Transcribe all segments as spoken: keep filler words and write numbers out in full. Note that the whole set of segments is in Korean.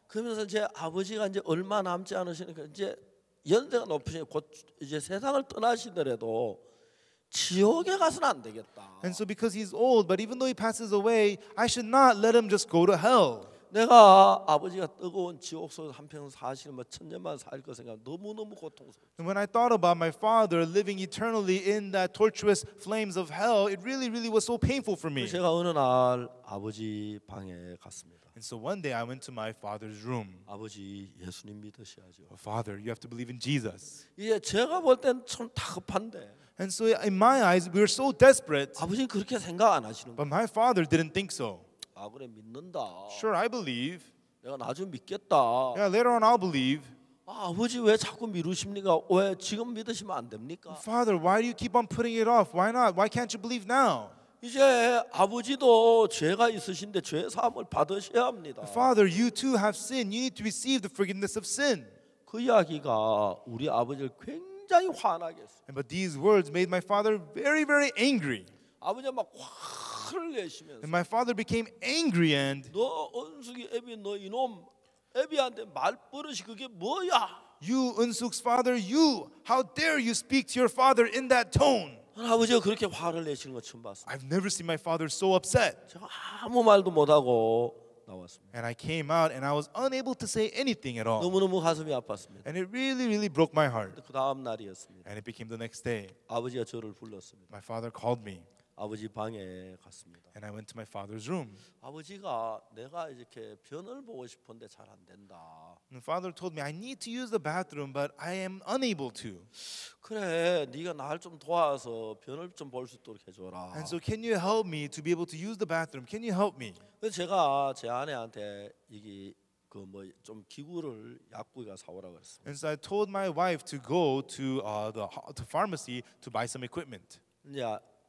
그러면서 제 아버지가 이제 얼마 남지 않으시니까 이제 연세가 높으시니 곧 이제 세상을 떠나시더라도 지옥에 가서는 안 되겠다. And so because he's old, but even though he passes away, I should not let him just go to hell. 내가 아버지가 뜨거운 지옥 속에서 한평생 사실 뭐 천년만 살 거 생각 너무 너무 고통스러워. And when I thought about my father living eternally in that torturous flames of hell, it really, really was so painful for me. 제가 어느 날 아버지 방에 갔습니다. And so one day I went to my father's room. 아버지 예수님 믿으셔야죠. Oh, Father, you have to believe in Jesus. 이게 제가 볼 땐 참 다급한데. And so in my eyes, we were so desperate. 아버지는 그렇게 생각 안 하시는 거예요. But my father didn't think so. 아 그래 믿는다. Sure, I believe. 내가 나중에 믿겠다. Yeah, later on I'll believe. 아, 아버지 왜 자꾸 미루십니까? 왜 지금 믿으시면 안 됩니까? Father, why do you keep on putting it off? Why not? Why can't you believe now? 이제 아버지도 죄가 있으신데 죄 사함을 받으셔야 합니다. Father, you too have sinned. You need to receive the forgiveness of sin. 그 이야기가 우리 아버지를 굉장히 화나게 했어요. And but these words made my father very, very angry. 아버지가 막 화를 내시면서 And my father became angry and 너 은숙이 애비 너 이놈 애비한테 말버릇이 그게 뭐야? you, Unsuk's father, you, how dare you speak to your father in that tone? 아버지가 그렇게 화를 내시는 거 처음 봤어요. I've never seen my father so upset. 제가 아무 말도 못하고 나왔습니다. And I came out and I was unable to say anything at all. 너무너무 가슴이 아팠습니다. And it really, really broke my heart. 그 다음 날이었습니다. And it became the next day. 아버지가 저를 불렀습니다. My father called me 아버지 방에 갔습니다. and I went to my father's room. 아버지가 내가 이렇게 변을 보고 싶은데 잘 안 된다. And the father told me, I need to use the bathroom, but I am unable to. 그래, 네가 날 좀 도와서 변을 좀 볼 수 있도록 해줘라. And so can you help me to be able to use the bathroom? Can you help me? 그래서 제가 제 아내한테 이게 그 뭐 좀 기구를 약국에 사오라 그랬습니다. And so I told my wife to go to uh, the ho- to pharmacy to buy some equipment. 이제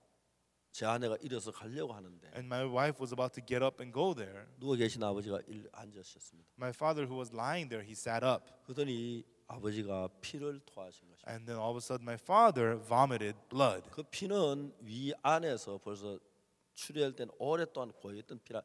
제 아내가 일어서 가려고 하는데 And my wife was about to get up and go there. 누워 계신 아버지가 일 앉으셨습니다. My father, who was lying there, he sat up. 그러더니 아버지가 피를 토하신 것입니다. And then all of a sudden, my father vomited blood. 그 피는 위 안에서 벌써 출혈된 오랫동안 고여있던 피라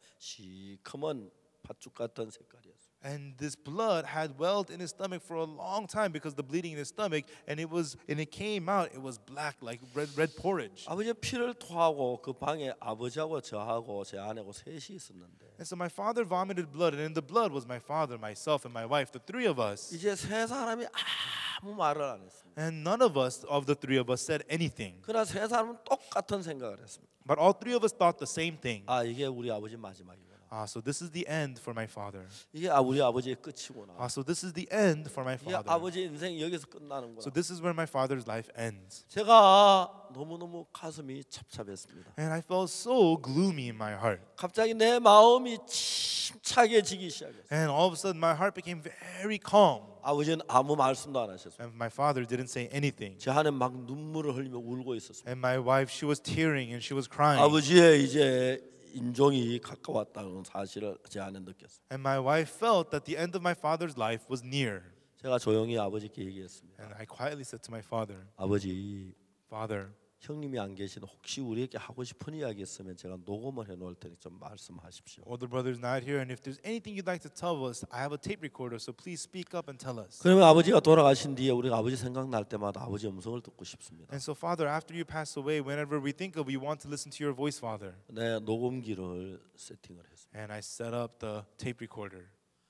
시커먼 팥죽 같은 색깔이었어요. And this blood had welled in his stomach for a long time because the bleeding in his stomach, and it was, and it came out. It was black, like red, red porridge. 아버지 피를 토하고 그 방에 아버지하고 저하고 제 아내하고 셋이 있었는데 And so my father vomited blood, and in the blood was my father, myself, and my wife, the three of us. 이제 세 사람이 아무 말을 안 했습니다. And none of us, of the three of us, said anything. 그러나 세 사람은 똑같은 생각을 했습니다. But all three of us thought the same thing. 아 이게 우리 아버지 마지막이구나. Ah, so this is the end for my father. 이게 아 우리 아버지의 끝이구나. Ah, so this is the end for my 이게 father. 아버지 인생이 여기서 끝나는구나. So this is where my father's life ends. 제가 너무너무 가슴이 찹찹했습니다. And I felt so gloomy in my heart. 갑자기 내 마음이 침착해지기 시작했어요. And all of a sudden, my heart became very calm. 아버지는 아무 말씀도 안 하셨어요. And my father didn't say anything. 제 아내 막 눈물을 흘리며 울고 있었습니다. And my wife, she was tearing and she was crying. 아버지의 이제 인종이 가까웠다는 사실을 제 아내 느꼈어요. And my wife felt that the end of my father's life was near. 제가 조용히 아버지께 얘기했습니다. And I quietly said to my father, 아버지, Father, 형님이 안 계시는 혹시 우리에게 하고 싶은 이야기 있으면 제가 녹음을 해놓을 테니 좀 말씀하십시오. older brother's not here, and if there's anything you'd like to tell us, I have a tape recorder, so please speak up and tell us. 그러면 아버지가 돌아가신 뒤에 우리가 아버지 생각날 때마다 아버지 음성을 듣고 싶습니다. And so, Father, after you pass away, whenever we think of you, we want to listen to your voice, Father. 내 녹음기를 세팅을 했습니다. And I set up the tape recorder.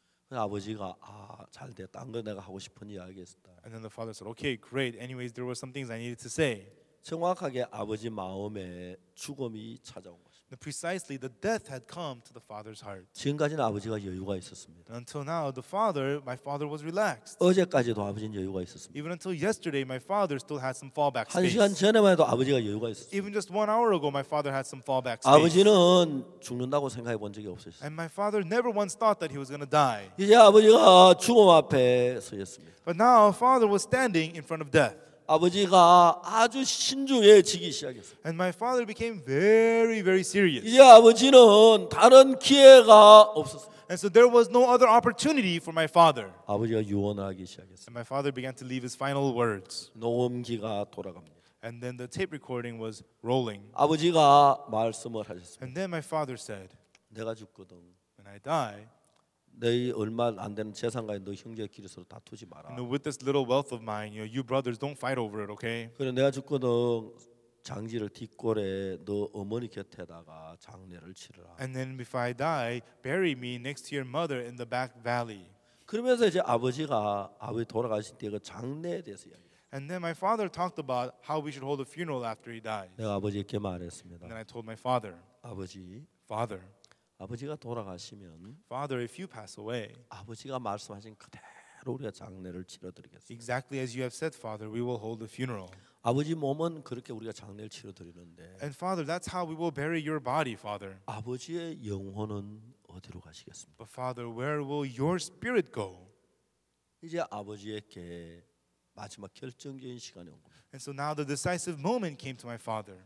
아버지가 아, 잘 됐다. 안 그래 내가 하고 싶은 이야기 있었다. And then the father said, okay, great. Anyways, there were some things I needed to say. 정확하게 아버지 마음에 죽음이 찾아온 것입니다. And precisely, the death had come to the father's heart. 지금까지는 아버지가 여유가 있었습니다. Until now, the father, my father was relaxed. 어제까지도 아버지는 여유가 있었습니다. Even until yesterday, my father still had some fallback 한 space. 시간 전에만 해도 아버지가 여유가 있었어요. Even just one hour ago, my father had some fallback space. 아버지는 죽는다고 생각해 본 적이 없었어요. And my father never once thought that he was going to die. 이제 아버지가 죽음 앞에 서 있습니다. But now, father was standing in front of death. 아버지가 아주 신중해지기 시작했어요. And my father became very, very serious. 이제 아버지는 다른 기회가 없었어요. And so there was no other opportunity for my father. 아버지가 유언하기 시작했어요. And my father began to leave his final words. 녹음기가 돌아갑니다. And then the tape recording was rolling. 아버지가 말씀을 하셨습니다. And then my father said, 내가 죽거든 when I die, 너희 얼마 안 되는 재산 가지고 너 형제끼리 서로 다투지 마라. You know, with this little wealth of mine, you know, you brothers don't fight over it, okay? 그래 내가 죽거든 장지를 뒷골에 너 어머니 곁에다가 장례를 치르라. And then if I die, bury me next to your mother in the back valley. 그러면서 이제 아버지가 아버지 돌아가신 뒤에 그 장례에 대해서 이야기. And then my father talked about how we should hold a funeral after he dies. 내가 아버지께 말했습니다. And then I told my father, 아버지, Father, 아버지가 돌아가시면 Father, if you pass away, 아버지가 말씀하신 그대로 우리가 장례를 치러드리겠습니다. exactly as you have said, Father, we will hold a funeral. 아버지 몸은 그렇게 우리가 장례를 치러드리는데 And Father, that's how we will bury your body, Father. 아버지의 영혼은 어디로 가시겠습니까? But Father, where will your spirit go? 이제 아버지에게 마지막 결정적인 시간이 온 겁니다. And so now the decisive moment came to my father.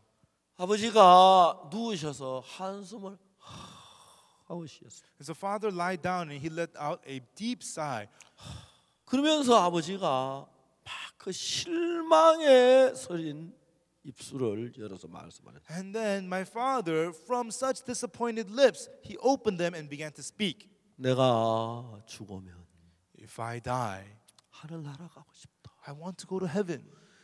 아버지가 누우셔서 한숨을 하고 쉬었어요. And so father lied down and he let out a deep sigh. 그러면서 아버지가 막 그 실망에 서린 입술을 열어서 말씀을 했어요. And then my father, from such disappointed lips, he opened them and began to speak. 내가 죽으면 If I die, 하늘나라 가고 싶다. I want to go to heaven.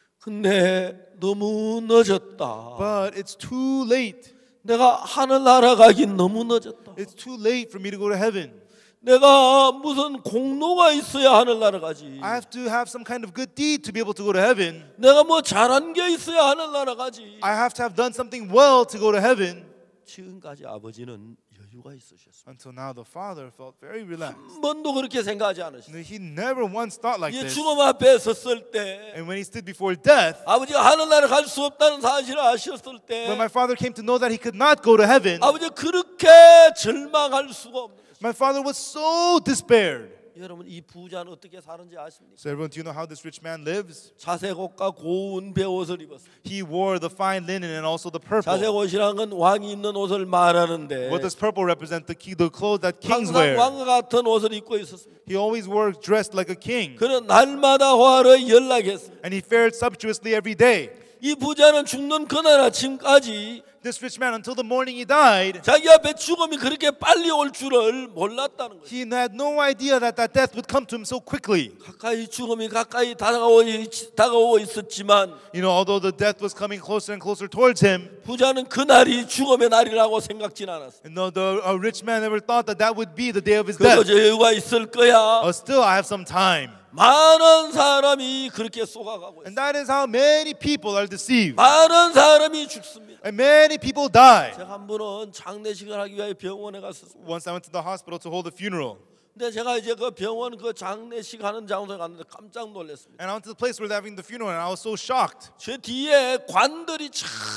근데 너무 늦었다. But it's too late. 내가 하늘나라 가긴 너무 늦었다. It's too late for me to go to heaven. 내가 무슨 공로가 있어야 하늘나라 가지. I have to have some kind of good deed to be able to go to heaven. 내가 뭐 잘한 게 있어야 하늘나라 가지. I have to have done something well to go to heaven. 지금까지 아버지는 여유가 있으셨습니다. Until now, the father felt very relaxed. 한 번도 그렇게 생각하지 않으셨어요. He never once thought like 이 this. 죽음 앞에 섰을 때 And when he stood before death, 아버지가 하늘나라 갈 수 없다는 사실을 아셨을 때 when my father came to know that he could not go to heaven, 아버지 그렇게 절망할 수가 없는 거예요. my father was so despaired. 여러분 이 부자는 어떻게 사는지 아십니까? So everyone, do you know how this rich man lives? 자색 옷과 고운 배옷을 입었어요. He wore the fine linen and also the purple. 자색 옷이란 건 왕이 입는 옷을 말하는데 What does purple represent? The, key, the clothes that kings 항상 wear. 왕과 같은 옷을 입고 있었습니다. He always wore dressed like a king. 그는 날마다 화를 연락했어요. And he fared sumptuously every day. 이 부자는 죽는 그날 아침까지 This rich man, until the morning he died, 자기 앞에 죽음이 그렇게 빨리 올 줄을 몰랐다는 거예요. he had no idea that that death would come to him so quickly. 가까이 죽음이 가까이 다가오, 다가오고 있었지만 You know, although the death was coming closer and closer towards him, 부자는 그날이 죽음의 날이라고 생각진 않았어요. and though the a rich man never thought that that would be the day of his 그래도 death. 여유가 있을 거야. Oh, still, I have some time. 많은 사람이 그렇게 속아가고 있어요. And that is how many people are deceived. 많은 사람이 죽습니다. And many people die. 제가 한 번은 장례식을 하기 위해 병원에 갔었어요. Once I went to the hospital to hold a funeral. 근데 제가 이제 그 병원 그 장례식 하는 장소에 갔는데 깜짝 놀랐습니다. And I went to the place where they're having the funeral and I was so shocked. 제 뒤에 관들이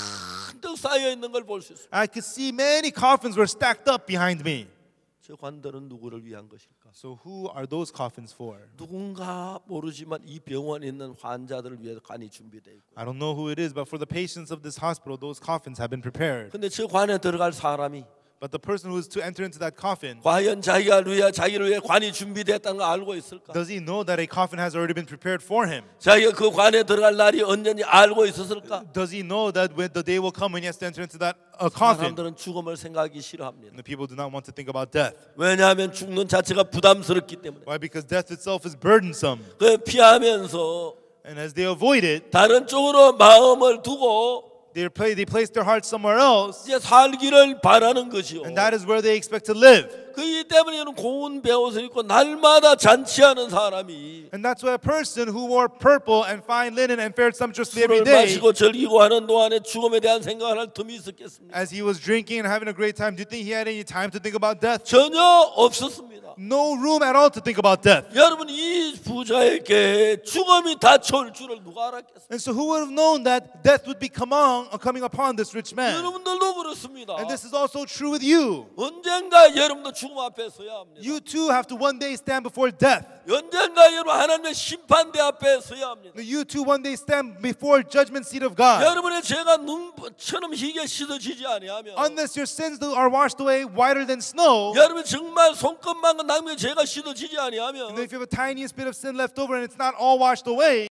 잔뜩 쌓여 있는 걸 볼 수 있어요. I could see many coffins were stacked up behind me. 저 관들은 누구를 위한 것일까? So who are those coffins for? 누군가 모르지만 이 병원에 있는 환자들을 위해 관이 준비되어 있고. I don't know who it is, but for the patients of this hospital, those coffins have been prepared. 근데 저 관에 들어갈 사람이 But the person who is to enter into that coffin, 과연 자기가 위해 자기를 위해 관이 준비됐다는 걸 알고 있을까? does he know that a coffin has already been prepared for him? 자기가 그 관에 들어갈 날이 언제인지 알고 있었을까? Does he know that when the day will come when he has to enter into that uh, coffin? 사람들은 죽음을 생각하기 싫어합니다. The people do not want to think about death. 왜냐하면 죽는 자체가 부담스럽기 때문에. Why? Because death itself is burdensome. 그 피하면서 And as they avoid it, 다른 쪽으로 마음을 두고 they, play, they place their heart somewhere else. 이제 살기를 바라는 것이요. And that is where they expect to live. 그이기 때문에 이런 고운 배옷을 입고 날마다 잔치하는 사람이 And that's why a person who wore purple and fine linen and fared sumptuously every 술을 day, 마시고 즐기고 하는 동안에 죽음에 대한 생각을 할 틈이 있었겠습니까? as he was drinking and having a great time, do you think he had any time to think about death? 전혀 없었습니다. No room at all to think about death. 여러분 이 부자에게 죽음이 닥쳐올 줄을 누가 알았겠어요? And so who would have known that death would be come on, uh, coming upon this rich man? 여러분들도 그렇습니다. And this is also true with you. 언젠가 여러분도 죽음 앞에 서야 합니다. You too have to one day stand before death. 언젠가 여러분 하나님의 심판대 앞에 서야 합니다. You too one day stand before judgment seat of God. 여러분의 죄가 눈처럼 희게 씻어지지 아니하면 Unless your sins are washed away whiter than snow, 여러분 정말 손끝만큼 남의 죄가 씻어지지 아니하면 and if you have a tiniest bit of sin left over and it's not all washed away,